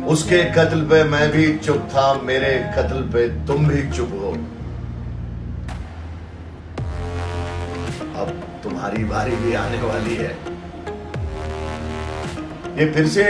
उसके कत्ल पे मैं भी चुप था, मेरे कत्ल पे तुम भी चुप हो। अब तुम्हारी बारी भी आने वाली है। ये फिर से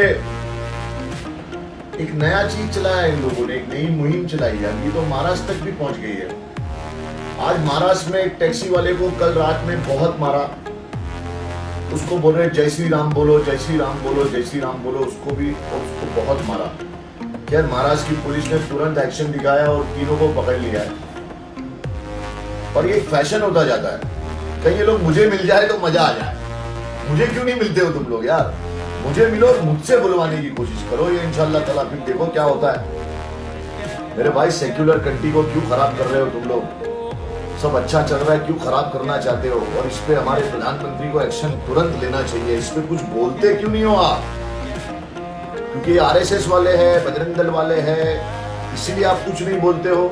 एक नया चीज चलाया है इन लोगों ने, एक नई मुहिम चलाई है। अभी तो महाराष्ट्र तक भी पहुंच गई है। आज महाराष्ट्र में एक टैक्सी वाले को कल रात में बहुत मारा। उसको बोल रहे जय श्री राम बोलो, जय श्री राम बोलो, जय श्री राम बोलो। उसको भी और उसको बहुत मारा। खैर महाराष्ट्र की पुलिस ने तुरंत एक्शन दिखाया और तीनों को पकड़ लिया है। और ये एक फैशन होता जाता है, कहीं ये लोग मुझे मिल जाए तो मजा आ जाए। मुझे क्यों नहीं मिलते हो तुम लोग यार? मुझे मिलो और मुझसे बुलवाने की कोशिश करो। ये इंशाल्लाह ताला फिर देखो क्या होता है। मेरे भाई सेक्युलर कंट्री को क्यों खराब कर रहे हो तुम लोग? सब अच्छा चल रहा है, क्यों खराब करना चाहते हो? और इस पे हमारे प्रधानमंत्री को एक्शन तुरंत लेना चाहिए। इस पे कुछ बोलते क्यों नहीं हो आप? क्योंकि आरएसएस वाले हैं, बजरंग दल वाले हैं, इसीलिए आप कुछ नहीं बोलते हो।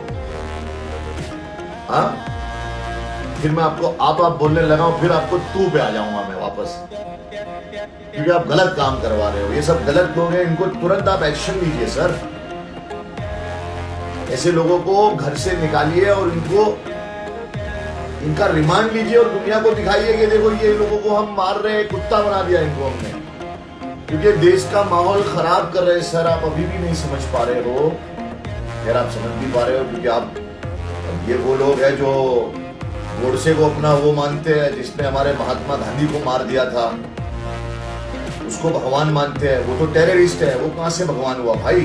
हाँ, फिर मैं आपको आप बोलने लगा हूं, फिर आपको तू पे आ जाऊंगा मैं वापस, क्योंकि आप गलत काम करवा रहे हो। ये सब गलत लोग हैं, इनको तुरंत आप एक्शन लीजिए सर। ऐसे लोगों को घर से निकालिए और इनका रिमांड लीजिए और दुनिया को दिखाइए कि देखो ये लोगों को हम मार रहे हैं, कुत्ता बना दिया इनको हमने, क्योंकि देश का माहौल खराब कर रहे हैं सर। आप अभी भी नहीं समझ पा रहे हो। यार आप समझ नहीं पा रहे हो, क्योंकि आप ये वो लोग हैं जो गोडसे को अपना वो मानते हैं, जिसने हमारे महात्मा गांधी को मार दिया था, उसको भगवान मानते हैं। वो तो टेररिस्ट है, वो कहां से भगवान हुआ भाई?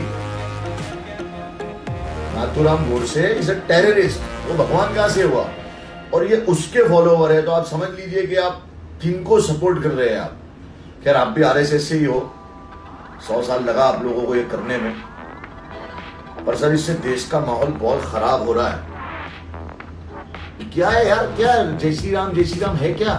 Nathuram Godse is a terrorist, वो भगवान कहां से हुआ? और ये उसके फॉलोवर है, तो आप समझ लीजिए कि आप किनको सपोर्ट कर रहे हैं आप। खैर आप भी आरएसएस से ही हो, 100 साल लगा आप लोगों को ये करने में, पर सर इससे देश का माहौल बहुत खराब हो रहा है। क्या है यार, क्या जय श्री राम है क्या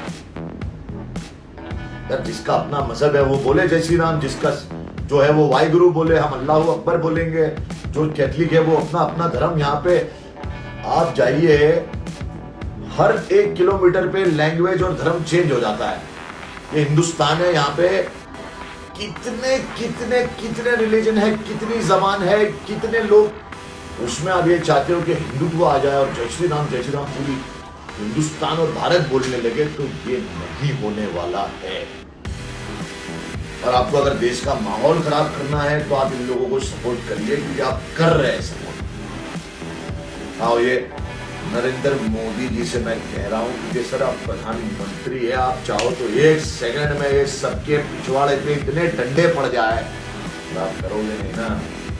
यार? जिसका अपना मजहब है वो बोले जय श्री राम, जिसका जो है वो वाहिगुरु बोले, हम अल्लाह अकबर बोलेंगे। जो कैथलिक है वो अपना अपना धर्म। यहाँ पे आप जाइए, हर 1 किलोमीटर पे लैंग्वेज और धर्म चेंज हो जाता है। ये हिंदुस्तान है, यहाँ पे कितने कितने कितने रिलीजन है, कितनी जबान है, कितने लोग। उसमें आप ये चाहते हो कि हिंदुत्व आ जाए और जय श्री राम पूरी हिंदुस्तान और भारत बोलने लगे, तो ये नहीं होने वाला है। और आपको अगर देश का माहौल खराब करना है तो आप इन लोगों को सपोर्ट करिए, क्योंकि आप कर रहे हैं सपोर्ट। हाँ, ये नरेंद्र मोदी जी से मैं कह रहा हूं, क्योंकि सर आप प्रधानमंत्री है, आप चाहो तो 1 सेकंड में ये सबके पिछवाड़े पे इतने डंडे पड़ जाए, आप करोगे नहीं ना?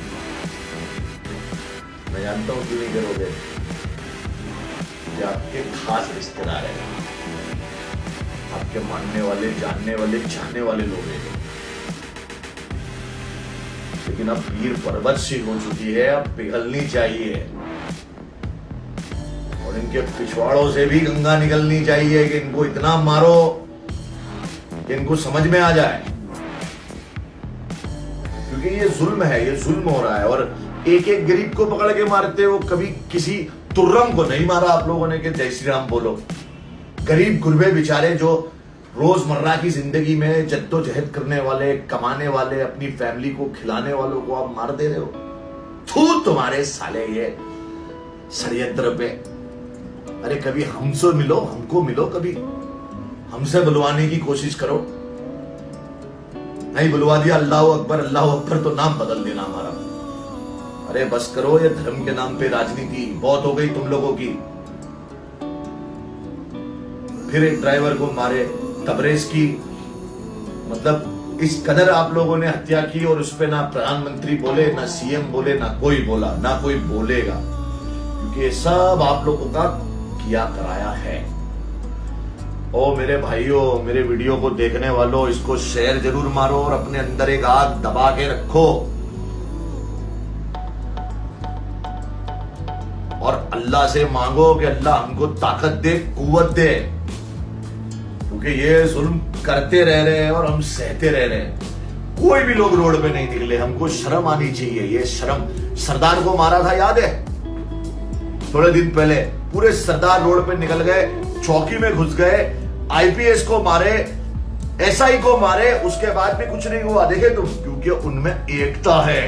मैं जानता हूं क्यों नहीं करोगे। ये आपके खास रिश्तेदार है, आपके मानने वाले, जानने वाले, चाहने वाले लोग हैं। लेकिन अब पीर पर्वत सी हो चुकी है, अब पिघलनी चाहिए और इनके पिछवाड़ों से भी गंगा निकलनी चाहिए कि इनको इतना मारो कि इनको समझ में आ जाए। क्योंकि ये जुल्म है, ये जुल्म हो रहा है। और एक एक गरीब को पकड़ के मारते हो। कभी किसी तुर्रम को नहीं मारा आप लोगों ने कि जय श्री राम बोलो। गरीब गुरबे बेचारे जो रोजमर्रा की जिंदगी में जद्दोजहद करने वाले, कमाने वाले, अपनी फैमिली को खिलाने वालों को आप मार दे रहे हो। थू तुम्हारे साले ये षड्यंत्र पे। अरे कभी हमसे मिलो, हमको मिलो, कभी हमसे बुलवाने की कोशिश करो। नहीं बुलवा दिया, अल्लाह अकबर तो नाम बदल देना हमारा। अरे बस करो, ये धर्म के नाम पे राजनीति बहुत हो गई तुम लोगों की। फिर एक ड्राइवर को मारे, तबरेज की, मतलब इस कदर आप लोगों ने हत्या की, और उस पे ना प्रधानमंत्री बोले, ना सीएम बोले, ना कोई बोला, ना कोई बोलेगा, क्योंकि ये सब आप लोगों का किया कराया है। ओ मेरे भाइयों, मेरे वीडियो को देखने वालों, इसको शेयर जरूर मारो और अपने अंदर एक आग दबा के रखो और अल्लाह से मांगो कि अल्लाह हमको ताकत दे, कुव्वत दे, क्योंकि ये जुल्म करते रह रहे हैं और हम सहते रह रहे हैं। कोई भी लोग रोड पे नहीं निकले। हमको शर्म आनी चाहिए। ये शर्म, सरदार को मारा था याद है? थोड़े दिन पहले पूरे सरदार रोड पे निकल गए, चौकी में घुस गए, आईपीएस को मारे, एसआई को मारे, उसके बाद भी कुछ नहीं हुआ। देखे तुम, क्योंकि उनमें एकता है।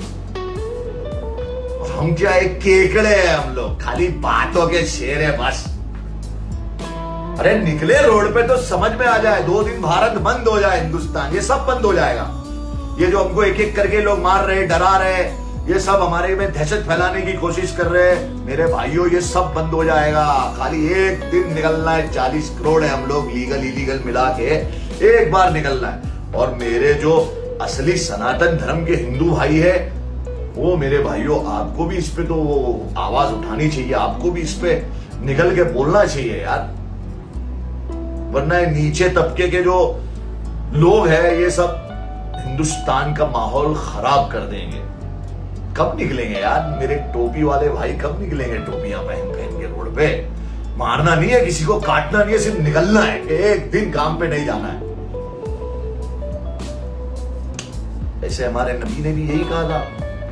हम क्या एक केकड़े हैं, हम लोग खाली बातों के शेर है बस। अरे निकले रोड पे तो समझ में आ जाए, 2 दिन भारत बंद हो जाए, हिंदुस्तान, ये सब बंद हो जाएगा। ये जो हमको एक एक करके लोग मार रहे, डरा रहे, ये सब हमारे में दहशत फैलाने की कोशिश कर रहे हैं, मेरे भाइयों ये सब बंद हो जाएगा। खाली एक दिन निकलना है, 40 करोड़ है हम लोग लीगल इलीगल मिला के, एक बार निकलना है। और मेरे जो असली सनातन धर्म के हिंदू भाई है, वो मेरे भाइयों आपको भी इस पे तो आवाज उठानी चाहिए, आपको भी इस पे निकल के बोलना चाहिए यार। वरना नीचे तबके के जो लोग हैं, ये सब हिंदुस्तान का माहौल खराब कर देंगे। कब निकलेंगे यार मेरे टोपी वाले भाई, कब निकलेंगे टोपियां पहन पहन के रोड पे? मारना नहीं है किसी को, काटना नहीं है, सिर्फ निकलना है, एक दिन काम पे नहीं जाना है। ऐसे हमारे नबी ने भी यही कहा था,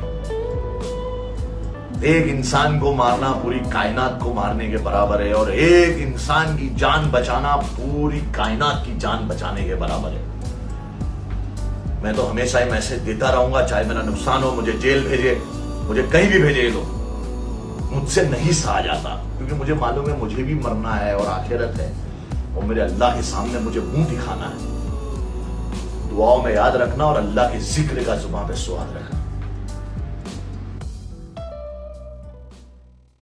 एक इंसान को मारना पूरी कायनात को मारने के बराबर है, और एक इंसान की जान बचाना पूरी कायनात की जान बचाने के बराबर है। मैं तो हमेशा ही मैसेज देता रहूंगा, चाहे मेरा नुकसान हो, मुझे जेल भेजे, मुझे कहीं भी भेजे, तो मुझसे नहीं सहा जाता, क्योंकि मुझे मालूम है मुझे भी मरना है और आखिरत है, और मेरे अल्लाह के सामने मुझे मुंह दिखाना है। दुआओं में याद रखना और अल्लाह के जिक्र का जुबान पे स्वाद रखना।